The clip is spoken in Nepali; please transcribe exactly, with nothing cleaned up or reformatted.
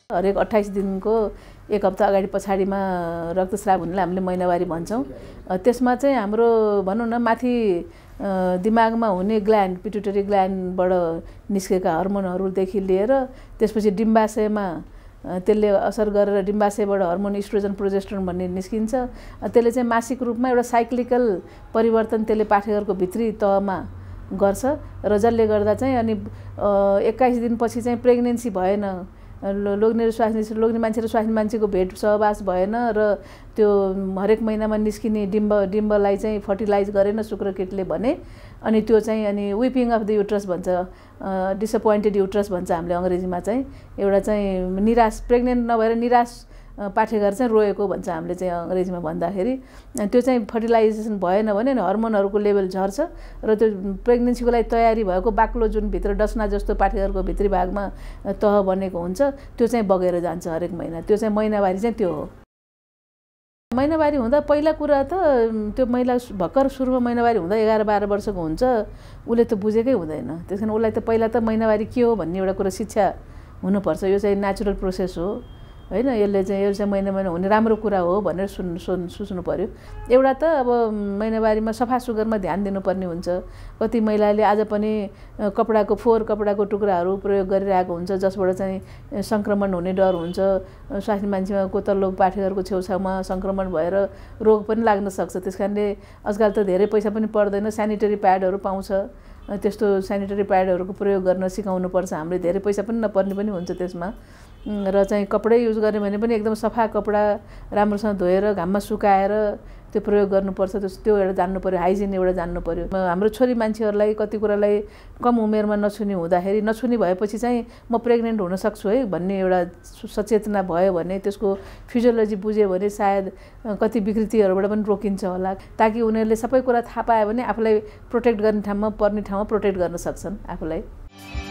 हरेक अट्ठाइस दिनको एक हप्ता अगाडि पछाडिमा रक्तस्राव हुनेलाई हामीले महिनावारी भन्छौँ। त्यसमा चाहिँ हाम्रो भनौँ न माथि दिमागमा हुने ग्ल्यान्ड पिट्युटरी ग्ल्यान्डबाट निस्केका हर्मोनहरूदेखि लिएर त्यसपछि डिम्बाशयमा त्यसले असर गरेर डिम्बाशयबाट हर्मोन इस्ट्रोजन प्रोजेस्टेरोन भन्ने निस्किन्छ। त्यसले चाहिँ मासिक रूपमा एउटा साइक्लिकल परिवर्तन त्यसले पाठेघरको भित्री तहमा गर्छ र जसले गर्दा चाहिँ अनि एक्काइस दिनपछि चाहिँ प्रेग्नेन्सी भएन, लोग्ने र स्वास्नी लोग्ने मान्छे र स्वास्नी मान्छेको भेट सहवास भएन र त्यो हरेक महिनामा निस्किने डिम्ब डिम्बलाई चाहिँ फर्टिलाइज गरेन शुक्रकीटले भने अनि त्यो चाहिँ अनि विपिङ अफ द युट्रस भन्छ, डिसअपोइन्टेड युट्रस भन्छ हामीले अङ्ग्रेजीमा चाहिँ। एउटा चाहिँ निराश प्रेग्नेन्ट नभएर निराश पाठेघर चाहिँ रोएको भन्छ हामीले चाहिँ अङ्ग्रेजीमा भन्दाखेरि। त्यो चाहिँ फर्टिलाइजेसन भएन भने हर्मोनहरूको लेभल झर्छ र त्यो प्रेग्नेन्सीको लागि तयारी भएको बाक्लो जुन भित्र डसना जस्तो पाठेघरको भित्री भागमा तह बनेको हुन्छ त्यो चाहिँ बगेर जान्छ हरेक महिना। त्यो चाहिँ महिनावारी चाहिँ त्यो हो। महिनावारी हुँदा पहिला कुरा त त्यो महिला भर्खर सुरुमा महिनावारी हुँदा एघार बाह्र वर्षको हुन्छ, उसले त बुझेकै हुँदैन। त्यस कारण उसलाई त पहिला त महिनावारी के हो भन्ने एउटा कुरा शिक्षा हुनुपर्छ। यो चाहिँ नेचुरल प्रोसेस हो होइन, यसले चाहिँ यो चाहिँ महिना महिना हुने राम्रो कुरा हो भनेर सुन् सुन् सोच्नु पऱ्यो। एउटा त अब महिनावारीमा सफा सुग्घरमा ध्यान दिनुपर्ने हुन्छ। कति महिलाले आज पनि कपडाको फोहोर कपडाको टुक्राहरू प्रयोग गरिरहेको हुन्छ जसबाट चाहिँ सङ्क्रमण हुने डर हुन्छ। स्वास्नी मान्छेको तल्लो पाठेघरको छेउछाउमा सङ्क्रमण भएर रोग पनि लाग्न सक्छ। त्यस कारणले आजकल त धेरै पैसा पनि पर्दैन, सेनिटरी प्याडहरू पाउँछ। त्यस्तो सेनिटरी प्याडहरूको प्रयोग गर्न सिकाउनुपर्छ हामीले, धेरै पैसा पनि नपर्ने पनि हुन्छ त्यसमा। र चाहिँ कपडै युज गर्यो भने पनि एकदम सफा कपडा राम्रोसँग धोएर घाममा सुकाएर त्यो प्रयोग गर्नुपर्छ। त्यो एउटा जान्नु पऱ्यो, हाइजिन एउटा जान्नु पऱ्यो। हाम्रो छोरी मान्छेहरूलाई कति कुरालाई कम उमेरमा नछुने हुँदाखेरि नछुने भएपछि चाहिँ म प्रेग्नेन्ट हुन सक्छु है भन्ने एउटा सचेतना भयो भने, त्यसको फिजियोलोजी बुझ्यो भने सायद कति विकृतिहरूबाट पनि रोकिन्छ होला। ताकि उनीहरूले सबै कुरा थाहा पायो भने आफूलाई प्रोटेक्ट गर्ने ठाउँमा पर्ने ठाउँमा प्रोटेक्ट गर्न सक्छन् आफूलाई।